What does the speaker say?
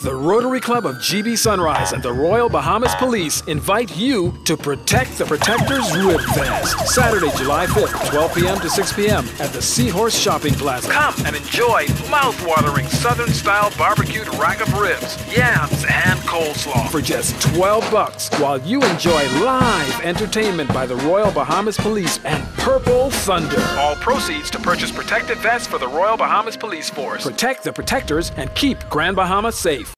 The Rotary Club of GB Sunrise and the Royal Bahamas Police invite you to Protect the Protectors Rib Fest, Saturday, July 5th, 12 p.m. to 6 p.m. at the Seahorse Shopping Plaza. Come and enjoy mouth-watering Southern-style barbecued rack of ribs, yams, and coleslaw for just $12 while you enjoy live entertainment by the Royal Bahamas Police and Purple Thunder. All proceeds to purchase protective vests for the Royal Bahamas Police Force. Protect the protectors and keep Grand Bahama safe.